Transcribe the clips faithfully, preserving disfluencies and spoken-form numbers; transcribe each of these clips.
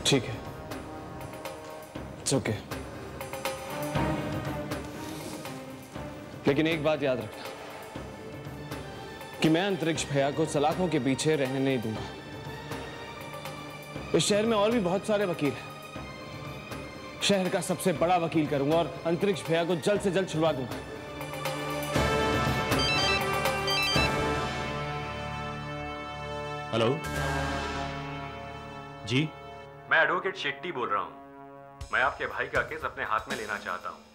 ठीक है, it's okay. लेकिन एक बात याद रखना कि मैं अंतरिक्ष भैया को सलाखों के पीछे रहने नहीं दूंगा। इस शहर में और भी बहुत सारे वकील हैं। शहर का सबसे बड़ा वकील करूंगा और अंतरिक्ष भैया को जल्द से जल्द छुड़वा दूंगा। हेलो जी, मैं एडवोकेट शेट्टी बोल रहा हूं। मैं आपके भाई का केस अपने हाथ में लेना चाहता हूं।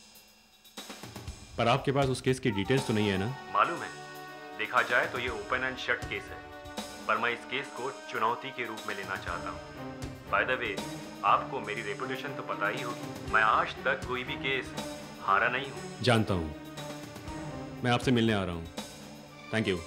पर आपके पास उस केस की डिटेल्स तो नहीं है ना? मालूम है, देखा जाए तो ये ओपन एंड शट केस है, पर मैं इस केस को चुनौती के रूप में लेना चाहता हूँ। बाय द वे, आपको मेरी रेपुटेशन तो पता ही होगी। मैं आज तक कोई भी केस हारा नहीं हूँ। जानता हूँ, मैं आपसे मिलने आ रहा हूँ। Thank you.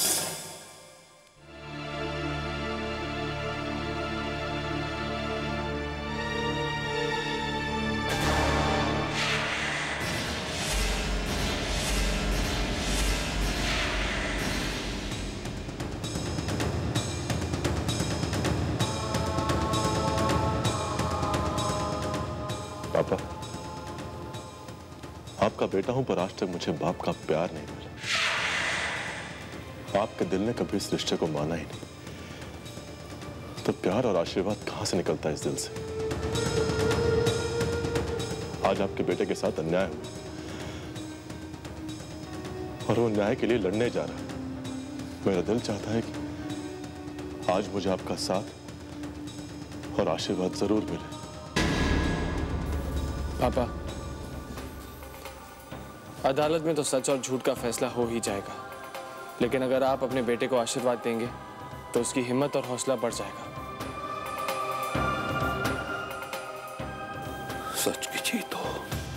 पापा, आपका बेटा हूं पर आज तक मुझे बाप का प्यार नहीं मिला। आपके दिल ने कभी इस रिश्ते को माना ही नहीं, तो प्यार और आशीर्वाद कहां से निकलता है इस दिल से? आज आपके बेटे के साथ अन्याय हुआ और वो न्याय के लिए लड़ने जा रहा है। मेरा दिल चाहता है कि आज मुझे आपका साथ और आशीर्वाद जरूर मिले। पापा, अदालत में तो सच और झूठ का फैसला हो ही जाएगा, लेकिन अगर आप अपने बेटे को आशीर्वाद देंगे तो उसकी हिम्मत और हौसला बढ़ जाएगा। सच की जीत हो।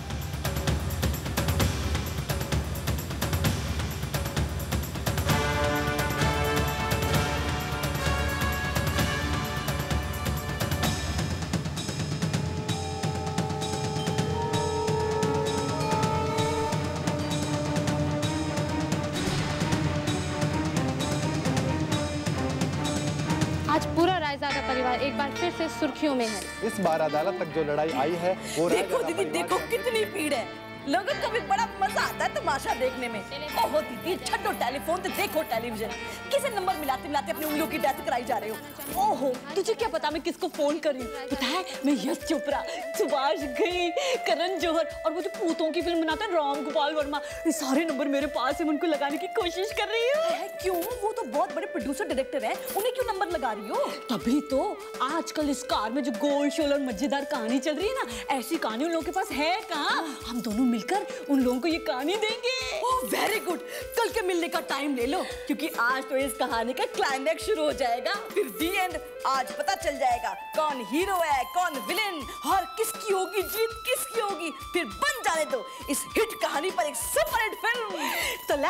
आज पूरा रायजादा परिवार एक बार फिर से सुर्खियों में है। इस बार अदालत तक जो लड़ाई आई है वो देखो दीदी, देखो कितनी भीड़ है। लोगों को भी बड़ा मजा आता है तमाशा देखने में। ओहो दीदी, छड्डो टेलीफोन तो देखो टेलीविजन। किसे नंबर मिलाते मिलाते अपनी उंगलियों की डेथ कराई जा रहे हो। ओहो, तुझे क्या पता मैं किसको फोन कर रही हूँ? पता है, मैं यश चोपड़ा, सुभाष घई, करण जौहर और वो जो भूतों की फिल्म बनाते हैं राम गोपाल वर्मा, ये सारे नंबर मेरे पास है। उनको लगाने की कोशिश कर रही हूँ। क्यों? वो तो बहुत बड़े प्रोड्यूसर डायरेक्टर है, उन्हें क्यों नंबर लगा रही हो? तभी तो आजकल इस कार में जो गोल शोल और मजेदार कहानी चल रही है ना, ऐसी कहानी उन लोगों के पास है कहाँ? हम दोनों मिलकर उन लोगों को ये कहानी देंगे। ओह वेरी गुड, कल के मिलने का टाइम ले लो, क्योंकि आज तो इस कहानी का क्लाइमैक्स शुरू हो जाएगा। फिर दी एंड आज पता चल जाएगा कौन हीरो है, कौन विलेन और किसकी होगी जीत, किसकी होगी। फिर बन जाने दो इस हिट कहानी पर एक सुपर हिट फिल्म। तो ले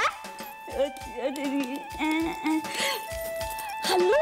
हेलो,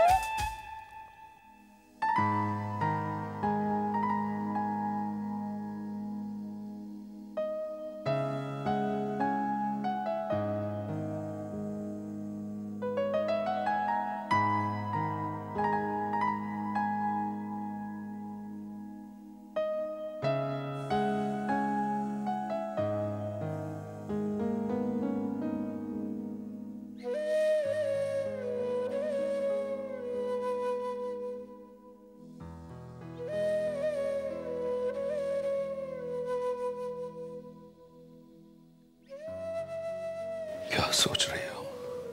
क्या सोच रही हो?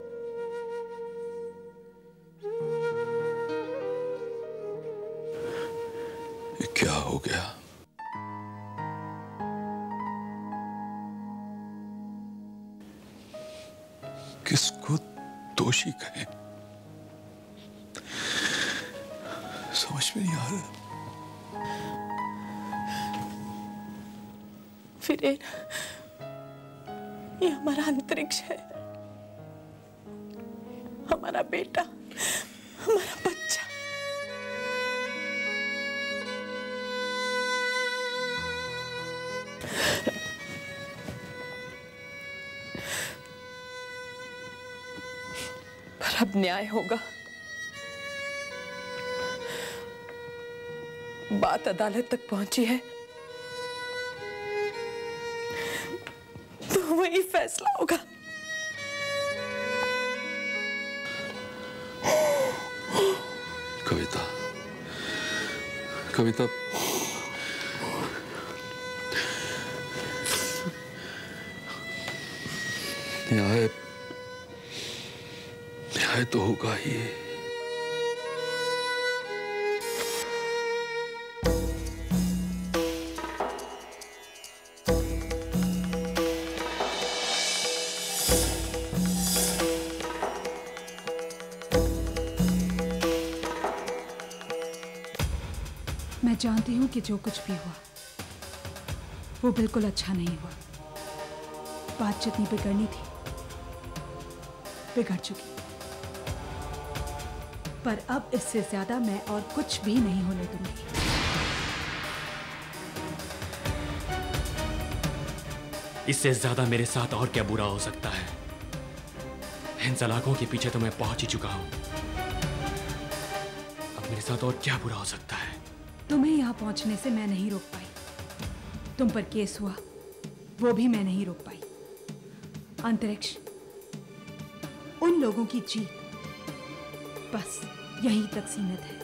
ये क्या हो गया? किसको दोषी कहें, समझ में नहीं आ रहा। फिर ये हमारा अंतरिक्ष है, हमारा बेटा, हमारा बच्चा। पर अब न्याय होगा। बात अदालत तक पहुंची है तो वही फैसला होगा। कविता, कविता, न्याय न्याय तो होगा ही। मैं जानती हूं कि जो कुछ भी हुआ वो बिल्कुल अच्छा नहीं हुआ। बात जितनी बिगड़नी थी बिगड़ चुकी, पर अब इससे ज्यादा मैं और कुछ भी नहीं होने दूंगी। इससे ज्यादा मेरे साथ और क्या बुरा हो सकता है? इन सलाखों के पीछे तो मैं पहुंच ही चुका हूं। अब मेरे साथ और क्या बुरा हो सकता है? तुम्हें यहां पहुंचने से मैं नहीं रोक पाई। तुम पर केस हुआ वो भी मैं नहीं रोक पाई। अंतरिक्ष, उन लोगों की जीत बस यहीं तक सीमित है।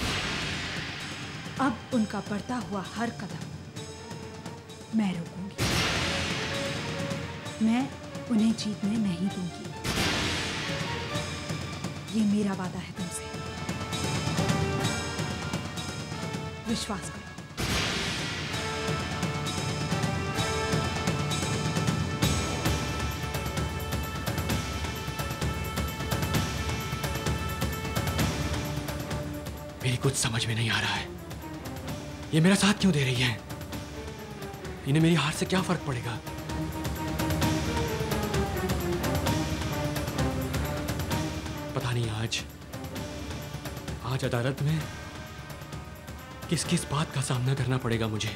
अब उनका बढ़ता हुआ हर कदम मैं रोकूंगी। मैं उन्हें जीतने नहीं दूंगी। ये मेरा वादा है तुमसे। विश्वास करो। मेरी कुछ समझ में नहीं आ रहा है, ये मेरा साथ क्यों दे रही है? इन्हें मेरी हार से क्या फर्क पड़ेगा? पता नहीं आज आज अदालत में किस किस बात का सामना करना पड़ेगा मुझे।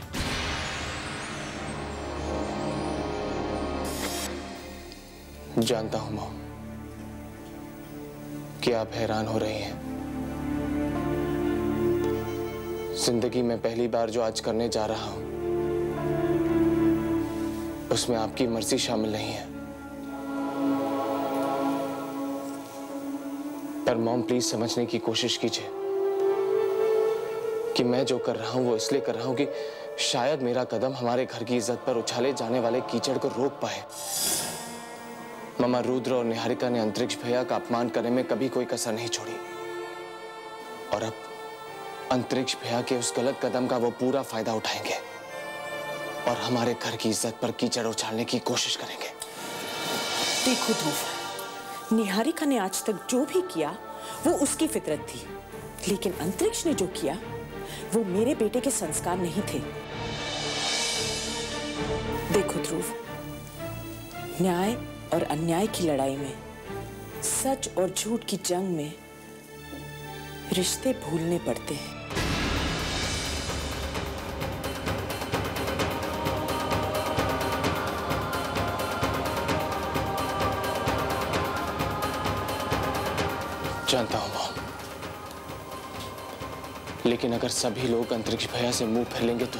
जानता हूं मॉम कि आप हैरान हो रही हैं। जिंदगी में पहली बार जो आज करने जा रहा हूं उसमें आपकी मर्जी शामिल नहीं है। पर मॉम प्लीज समझने की कोशिश कीजिए कि मैं जो कर रहा हूं वो इसलिए कर रहा हूं कि शायद मेरा कदम हमारे घर की इज्जत पर उछाले जाने वाले कीचड़ को रोक पाए। मामा रुद्र और निहारिका ने अंतरिक्ष भैया का अपमान करने में कभी कोई कसर नहीं छोड़ी और अब अंतरिक्ष भैया के उस गलत कदम का वो पूरा फायदा उठाएंगे और हमारे घर की इज्जत पर कीचड़ उछालने की कोशिश करेंगे। देखो ध्रुव, निहारिका ने आज तक जो भी किया वो उसकी फितरत थी, लेकिन अंतरिक्ष ने जो किया वो मेरे बेटे के संस्कार नहीं थे। देखो ध्रुव, न्याय और अन्याय की लड़ाई में, सच और झूठ की जंग में रिश्ते भूलने पड़ते हैं। जानता हूं मॉम, लेकिन अगर सभी लोग अंतरिक्ष भैया से मुंह फेर लेंगे तो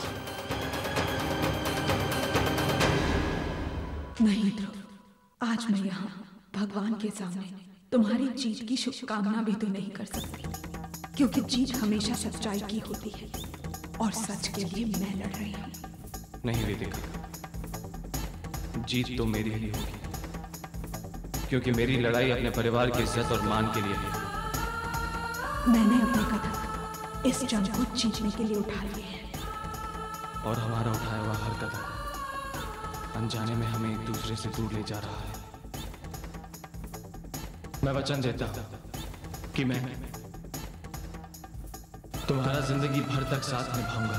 नहीं ध्रुव, आज मैं यहाँ भगवान के सामने तुम्हारी जीत की शुभकामना भी तो नहीं कर सकती, क्योंकि जीत हमेशा सच्चाई की होती है और सच के लिए मैं लड़ रही हूँ। नहीं रितिका, जीत तो मेरी ही होगी, क्योंकि मेरी लड़ाई अपने परिवार की इज्जत और मान के लिए है। मैंने अपने कदम इस जंग को जीतने के लिए उठा लिए हैं और हमारा उठाया हुआ हर कदम अनजाने में हमें एक दूसरे से दूर ले जा रहा है। मैं वचन देता हूं कि मैं तुम्हारा जिंदगी भर तक साथ निभाऊंगा।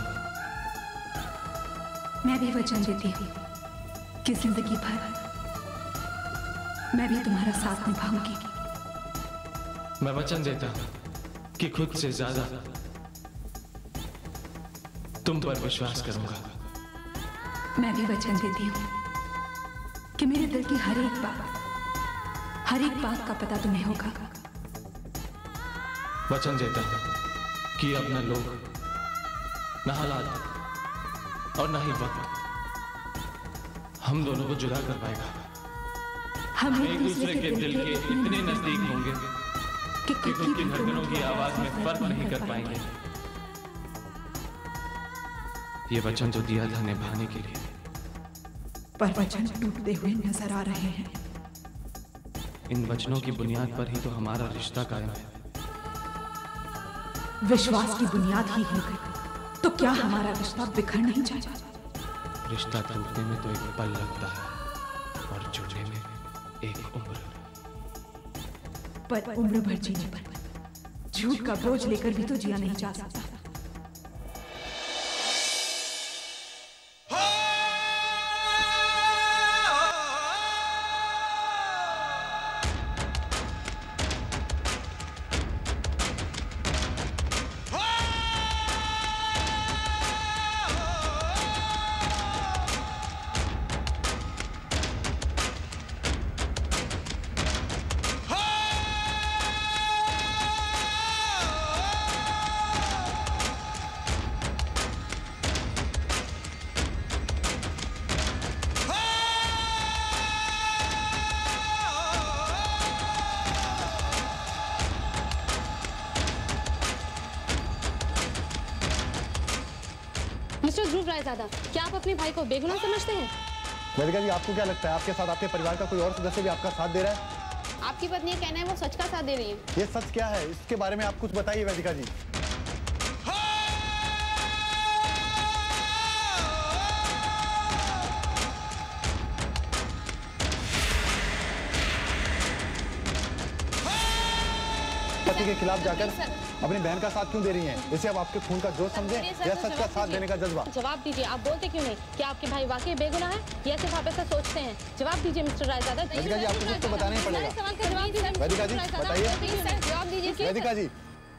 मैं भी वचन देती हूँ कि जिंदगी भर मैं भी तुम्हारा साथ निभाऊंगी। मैं वचन देता हूं कि खुद से ज्यादा तुम पर विश्वास करूंगा। मैं भी वचन देती हूँ कि मेरे दिल की हर एक बात हर एक बात का पता तुम्हें होगा। वचन देता हूं कि अब न लोग ना हालात और ना ही वक्त हम दोनों को जुदा कर पाएगा। हम एक दूसरे के दिल के इतने नजदीक होंगे कि उनकी धड़कनों की आवाज में फर्क नहीं कर पाएंगे। ये वचन जो दिया था निभाने के लिए, पर वचन टूटते हुए नजर आ रहे हैं। इन वचनों की बुनियाद पर ही तो हमारा रिश्ता कायम है। विश्वास की बुनियाद ही है तो क्या हमारा रिश्ता बिखर नहीं जाएगा? रिश्ता टूटने में तो एक पल लगता है और जुड़ने में एक उम्र। पर उम्र भर जीने पर झूठ का बोझ लेकर भी तो जिया नहीं जा सकता। मिस्टर ध्रुव रायजादा, क्या आप अपने भाई को बेगुनाह समझते हैं? वेदिका जी, आपको क्या लगता है आपके साथ आपके परिवार का कोई और सदस्य भी आपका साथ दे रहा है? आपकी पत्नी कहना है वो सच का साथ दे रही है। ये सच क्या है, इसके बारे में आप कुछ बताइए वेदिका जी। पति के खिलाफ जाकर अपनी बहन का साथ क्यों दे रही हैं? इसे अब आपके खून का जोश समझे या सच का साथ देने का जज्बा? जवाब दीजिए, आप बोलते क्यों नहीं? क्या आपके भाई वाकई बेगुनाह है या सिर्फ आप ऐसा सोचते हैं? जवाब दीजिए मिस्टर रायजादा। वेदिका जी, आपको कुछ तो बताना ही पड़ेगा। सवाल का जवाब दीजिए। वेदिका जी, बताइए। जवाब दीजिए। वेदिका जी,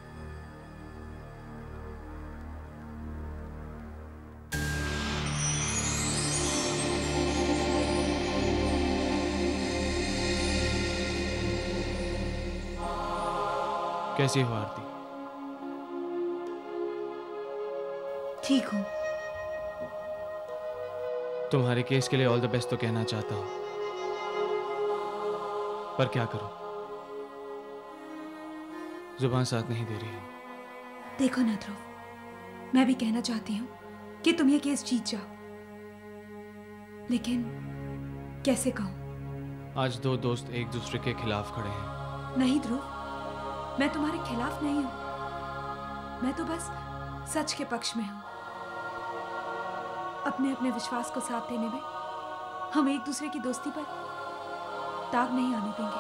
कैसी हो आरती? ठीक हूँ। तुम्हारे केस के लिए ऑल द बेस्ट तो कहना चाहता हूं, पर क्या करूं, जुबान साथ नहीं दे रही। देखो ना ध्रुव, मैं भी कहना चाहती हूँ कि तुम ये केस जीत जाओ, लेकिन कैसे कहूँ? आज दो दोस्त एक दूसरे के खिलाफ खड़े हैं। नहीं ध्रुव, मैं तुम्हारे खिलाफ नहीं हूं, मैं तो बस सच के पक्ष में हूं। अपने अपने विश्वास को साथ देने में हम एक दूसरे की दोस्ती पर दाग नहीं आने देंगे।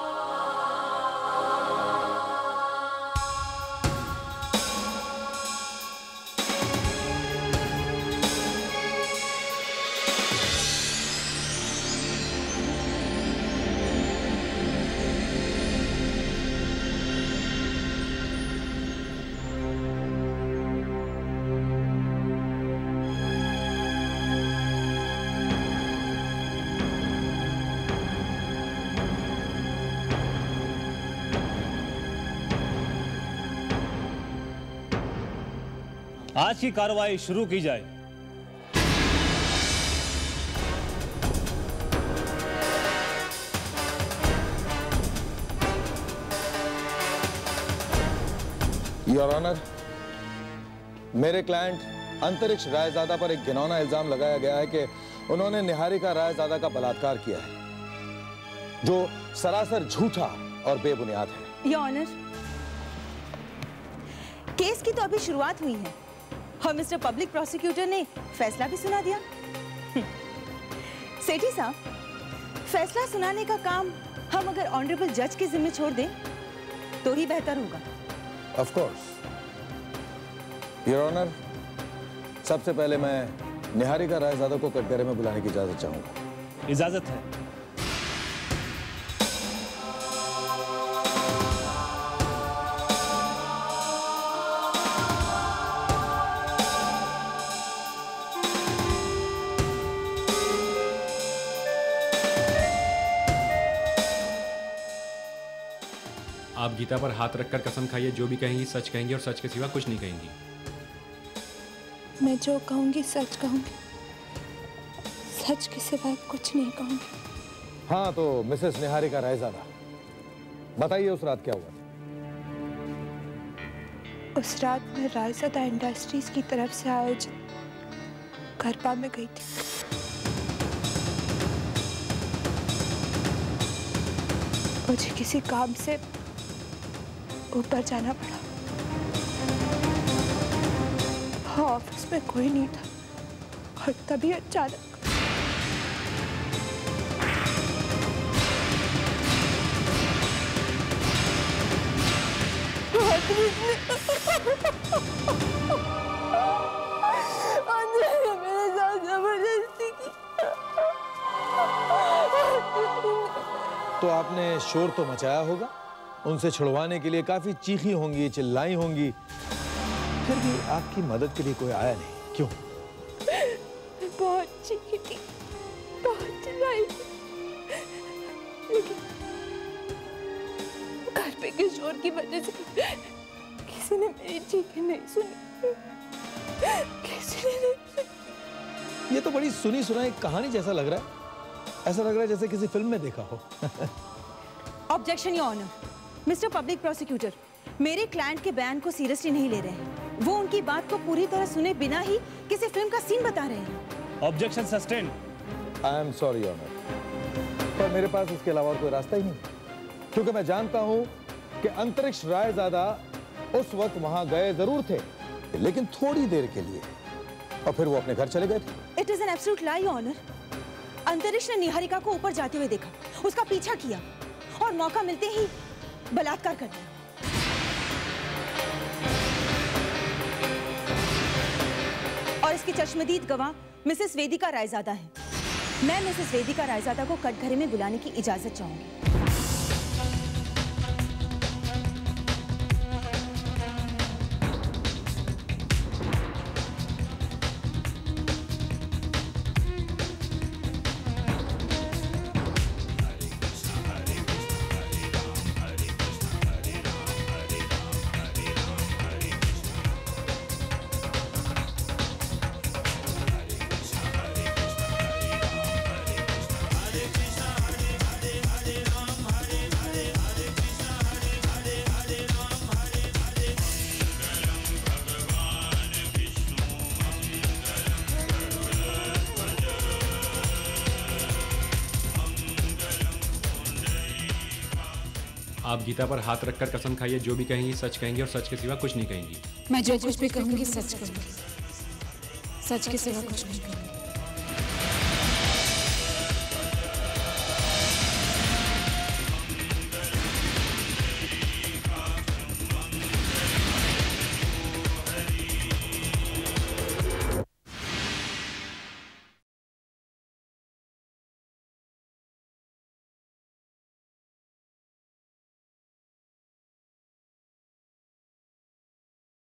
आज की कार्रवाई शुरू की जाए। योर ऑनर, मेरे क्लाइंट अंतरिक्ष रायजादा पर एक घिनौना इल्जाम लगाया गया है कि उन्होंने निहारिका रायजादा का बलात्कार किया है, जो सरासर झूठा और बेबुनियाद है। योर ऑनर, केस की तो अभी शुरुआत हुई है और मिस्टर पब्लिक प्रोसिक्यूटर ने फैसला भी सुना दिया। सेठी साहब, फैसला सुनाने का काम हम अगर ऑनरेबल जज के जिम्मे छोड़ दें तो ही बेहतर होगा। ऑफ कोर्स योर ऑनर, सबसे पहले मैं निहारिका रायजादा को कटघरे में बुलाने की इजाजत चाहूंगा। इजाजत है। आप गीता पर हाथ रखकर कसम खाइए, जो भी कहेंगी सच कहेंगी और सच के सिवा कुछ नहीं कहेंगी। मैं जो कहूंगी सच कहूंगी, सच के सिवा कुछ नहीं कहूंगी। हाँ तो मिसेस निहारिका रायजादा, बताइए उस रात क्या हुआ? उस रात मैं रायजादा इंडस्ट्रीज की तरफ से आयोजित गरबा में गई थी। मुझे किसी काम से ऊपर जाना पड़ा। ऑफिस में कोई नहीं था और तभी अचानक मेरे साथ जबरदस्ती की। तो आपने शोर तो मचाया होगा, उनसे छुड़वाने के लिए काफी चीखी होंगी, चिल्लाई होंगी, फिर भी आपकी मदद के लिए कोई आया नहीं, क्यों? बहुत चीखी थी, बहुत चिल्लाई थी, लेकिन घर पे के शोर की वजह से किसी ने मेरी चीखें नहीं सुनी। किसी ने नहीं सुनी। ये तो बड़ी सुनी सुनाई कहानी जैसा लग रहा है। ऐसा लग रहा है जैसे किसी फिल्म में देखा हो। Objection your honour. Mister public prosecutor, मेरे क्लाइंट के बयान को सीरियसली नहीं ले रहे हैं। वो उनकी बात को पूरी तरह सुने बिना ही किसी फिल्म का सीन बता रहे हैं। Objection sustain. I am sorry honour, पर मेरे पास इसके अलावा कोई रास्ता ही नहीं, क्योंकि मैं जानता हूं कि अंतरिक्ष रायजादा उस वक्त वहां गए जरूर थे, लेकिन थोड़ी देर के लिए, और फिर वो अपने घर चले गए थे। It is an absolute lie honour. Antariksh ने निहारिका को ऊपर जाते हुए देखा, उसका पीछा किया और मौका मिलते ही बलात्कार कर दिया। और इसकी चश्मदीद गवाह मिसेस वेदिका रायजादा है। मैं मिसेस वेदिका रायजादा को कटघरे में बुलाने की इजाजत चाहूंगी। आप गीता पर हाथ रखकर कसम खाइए, जो भी कहेंगी सच कहेंगी और सच के सिवा कुछ नहीं कहेंगी। मैं जो कुछ भी कहूंगी सच कहूंगी, सच के सिवा कुछ नहीं कहूंगी।